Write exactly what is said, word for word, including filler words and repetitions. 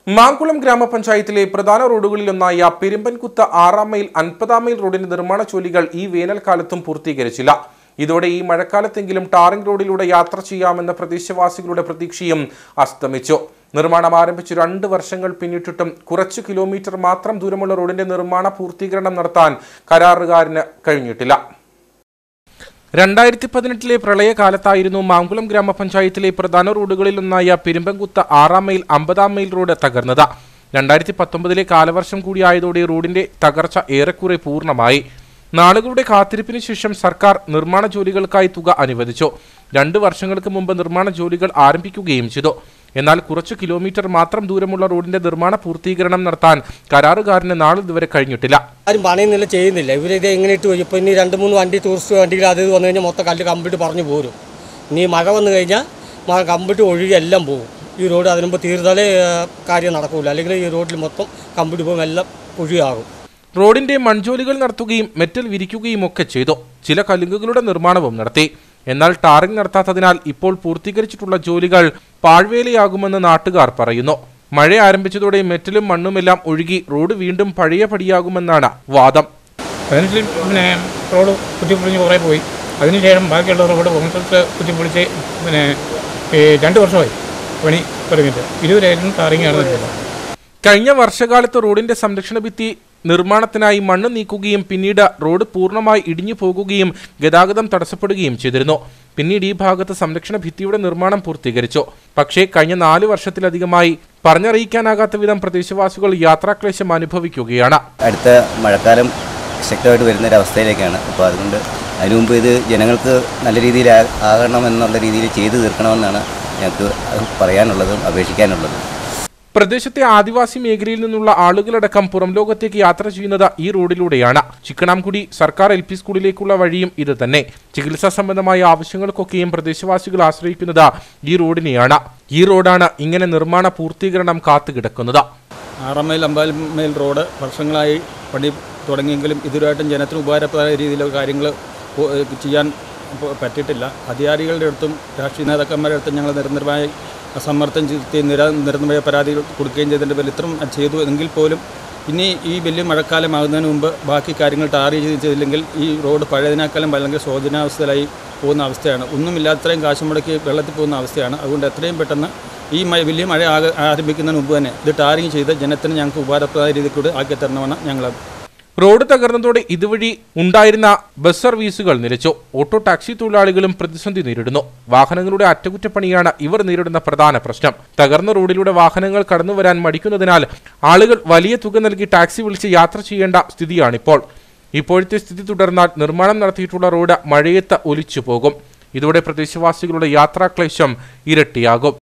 മാങ്കുളം ഗ്രാമപഞ്ചായത്തിലെ പ്രധാന റോഡുകളിലൊന്നായ പെരുമ്പൻകുത്ത് ആറാം മൈൽ അൻപതാം മൈൽ റോഡിന്റെ നിർമ്മാണ ജോലികൾ ഈ വേനൽക്കാലത്തും പൂർത്തീകരിച്ചില്ല. ഇതോടെ ഈ മഴക്കാലത്തെങ്കിലും ടാറിംഗ് റോഡിലൂടെ യാത്ര ചെയ്യാമെന്ന പ്രദേശവാസികളുടെ പ്രതീക്ഷയും അസ്തമിച്ചു. നിർമ്മാണം ആരംഭിച്ചു രണ്ട് വർഷങ്ങൾ പിന്നിട്ടിട്ടും കുറച്ചു കിലോമീറ്റർ മാത്രം ദൂരമുള്ള റോഡിന്റെ നിർമ്മാണ പൂർത്തീകരണം നടത്താൻ കരാറുകാരന് കഴിഞ്ഞിട്ടില്ല. രണ്ടായിരത്തി പതിനെട്ടിലെ പ്രളയകാലത്തായിരുന്നു മാങ്കുളം ഗ്രാമപഞ്ചായത്തിലെ പ്രധാന റോഡുകളിലൊന്നായ പെരുമ്പൻകുത്ത് ആറാം മൈൽ അമ്പതാം മൈൽ റോഡ് തകർന്നത്. രണ്ടായിരത്തി പത്തൊമ്പതിലെ കാലവർഷം കൂടിയായതോടെ റോഡിന്റെ തകർച്ച ഏറെക്കുറെ പൂർണ്ണമായി. നാളുകളുടെ കാത്തിരിപ്പിന് ശേഷം സർക്കാർ നിർമ്മാണ ജോലികൾക്കായി തുക അനുവദിച്ചു. രണ്ട് വർഷങ്ങൾക്ക് മുമ്പ് നിർമ്മാണ ജോലികൾ ആരംഭിക്കുകയും ചെയ്തു. എന്നാൽ കുറച്ചു കിലോമീറ്റർ മാത്രം ദൂരമുള്ള റോഡിന്റെ നിർമ്മാണ പൂർത്തീകരണം നടത്താൻ കരാറുകാരന് നാളിതുവരെ കഴിഞ്ഞിട്ടില്ല. ആരും പണിയുന്നില്ല, ചെയ്യുന്നില്ല. ഇവരിത് എങ്ങനെ ഇട്ട് വരും? ഇപ്പോൾ ഇനി രണ്ട് മൂന്ന് വണ്ടി ടൂറിസ്റ്റ് വണ്ടികൾ അത് വന്നു കഴിഞ്ഞാൽ മൊത്തം കല്ല് കമ്പിട്ട് പറഞ്ഞു പോരും. ഇനി മഴ വന്നു കഴിഞ്ഞാൽ കമ്പിട്ട് ഒഴുകി എല്ലാം പോകും. ഈ റോഡ് അതിനുമ്പ് തീർത്താലേ കാര്യം നടക്കില്ല, അല്ലെങ്കിൽ ഈ റോഡിൽ മൊത്തം കമ്പിട്ട് പോകും, എല്ലാം ഒഴിയാകും. റോഡിന്റെ മൺജോലികൾ നടത്തുകയും മെറ്റൽ വിരിക്കുകയും ഒക്കെ ചെയ്തു. ചില കലുങ്കുകളുടെ നിർമ്മാണവും നടത്തി. എന്നാൽ ടാറിംഗ് നടത്താത്തതിനാൽ ഇപ്പോൾ പൂർത്തീകരിച്ചിട്ടുള്ള ജോലികൾ പാഴ്വേലയാകുമെന്ന് നാട്ടുകാർ പറയുന്നു. മഴ ആരംഭിച്ചതോടെ മെറ്റലും മണ്ണുമെല്ലാം ഒഴുകി റോഡ് വീണ്ടും പഴയ പടിയാകുമെന്നാണ് വാദം. പിന്നെ റോഡ് കുത്തിപ്പൊളിഞ്ഞ് കുറേ പോയി. അതിനുശേഷം ബാക്കിയുള്ള റോഡ് കോൺക്രീറ്റ് കുത്തിപ്പൊളിച്ച് പിന്നെ രണ്ട് വർഷമായി പണി തുടങ്ങിയിട്ട്. ഇതുവരെയായിരുന്നു ടാറിംഗ് നടന്നിട്ടില്ല. കഴിഞ്ഞ വർഷകാലത്ത് റോഡിന്റെ സംരക്ഷണ ഭിത്തി നിർമ്മാണത്തിനായി മണ്ണ് നീക്കുകയും പിന്നീട് റോഡ് പൂർണ്ണമായി ഇടിഞ്ഞു പോകുകയും ഗതാഗതം തടസ്സപ്പെടുകയും ചെയ്തിരുന്നു. പിന്നീട് ഈ ഭാഗത്ത് സംരക്ഷണ ഭിത്തിയുടെ നിർമ്മാണം പൂർത്തീകരിച്ചു. പക്ഷേ കഴിഞ്ഞ നാല് വർഷത്തിലധികമായി പറഞ്ഞറിയിക്കാനാകാത്ത വിധം പ്രദേശവാസികൾ യാത്രാക്ലേശം അനുഭവിക്കുകയാണ്. അടുത്ത മഴക്കാലം ശക്തമായിട്ട് വരുന്നൊരവസ്ഥയിലേക്കാണ്. അപ്പോൾ അതുകൊണ്ട് അതിനു മുമ്പ് ഇത് ജനങ്ങൾക്ക് നല്ല രീതിയിൽ ആകണം എന്നുള്ള രീതിയിൽ ചെയ്തു തീർക്കണമെന്നാണ് ഞങ്ങൾക്ക് പറയാനുള്ളതും അപേക്ഷിക്കാനുള്ളതും. പ്രദേശത്തെ ആദിവാസി മേഖലയിൽ നിന്നുള്ള ആളുകളടക്കം പുറം ലോകത്തേക്ക് യാത്ര ചെയ്യുന്നത് ഈ റോഡിലൂടെയാണ്. ചിക്കണാംകുടി സർക്കാർ എൽ പി സ്കൂളിലേക്കുള്ള വഴിയും ഇത് തന്നെ. ചികിത്സാ സംബന്ധമായ ആവശ്യങ്ങൾക്കൊക്കെയും പ്രദേശവാസികൾ ആശ്രയിക്കുന്നത് ഈ റോഡിനെയാണ്. ഈ റോഡാണ് ഇങ്ങനെ നിർമ്മാണ പൂർത്തീകരണം കാത്തുകിടക്കുന്നത്. ആറാം മൈൽ അമ്പതാം മൈൽ റോഡ് വർഷങ്ങളായി പണി തുടങ്ങിയെങ്കിലും ഇതുവരെയായിട്ടും ജനത്തിന് ഉപകാരപ്രദമായ രീതിയിലുള്ള കാര്യങ്ങൾ ചെയ്യാൻ പറ്റിയിട്ടില്ല. അധികാരികളുടെ അടുത്തും രാഷ്ട്രീയ നേതാക്കന്മാരുടെ അടുത്തും ഞങ്ങൾ നിരന്തരമായി സമ്മർദ്ദം ചെലുത്തി നിര നിരന്തരമായ പരാതികൾ കൊടുക്കുകയും ചെയ്തതിൻ്റെ പേരിൽ ഇത്രയും ചെയ്തു എങ്കിൽ പോലും ഇനി ഈ വലിയ മഴക്കാലമാകുന്നതിന് മുമ്പ് ബാക്കി കാര്യങ്ങൾ ടാർ ചെയ്തില്ലെങ്കിൽ ഈ റോഡ് പഴയതിനേക്കാളും അല്ലെങ്കിൽ ശോചനാവസ്ഥയിലായി പോകുന്ന അവസ്ഥയാണ്. ഒന്നുമില്ലാത്രയും കാശ് മുടക്കി വെള്ളത്തിൽ പോകുന്ന അവസ്ഥയാണ്. അതുകൊണ്ട് എത്രയും പെട്ടെന്ന് ഈ വലിയ മഴ ആരംഭിക്കുന്നതിന് മുമ്പ് തന്നെ ഇത് ടാറിങ് ചെയ്ത് ജനത്തിന് ഞങ്ങൾക്ക് ഉപകാരപ്രദമായ രീതിയിൽ കൂടി ആക്കി തരണമെന്ന് ഞങ്ങൾ. റോഡ് തകർന്നതോടെ ഇതുവഴി ഉണ്ടായിരുന്ന ബസ് സർവീസുകൾ നിലച്ചു. ഓട്ടോ ടാക്സി തൊഴിലാളികളും പ്രതിസന്ധി നേരിടുന്നു. വാഹനങ്ങളുടെ അറ്റകുറ്റപ്പണിയാണ് ഇവർ നേരിടുന്ന പ്രധാന പ്രശ്നം. തകർന്ന റോഡിലൂടെ വാഹനങ്ങൾ കടന്നുവരാൻ മടിക്കുന്നതിനാൽ ആളുകൾ വലിയ തുക നൽകി ടാക്സി വിളിച്ച് യാത്ര ചെയ്യേണ്ട സ്ഥിതിയാണിപ്പോൾ. ഇപ്പോഴത്തെ സ്ഥിതി തുടർന്നാൽ നിർമ്മാണം നടത്തിയിട്ടുള്ള റോഡ് മഴയത്ത് ഒലിച്ചു പോകും. ഇതോടെ പ്രദേശവാസികളുടെ യാത്രാക്ലേശം ഇരട്ടിയാകും.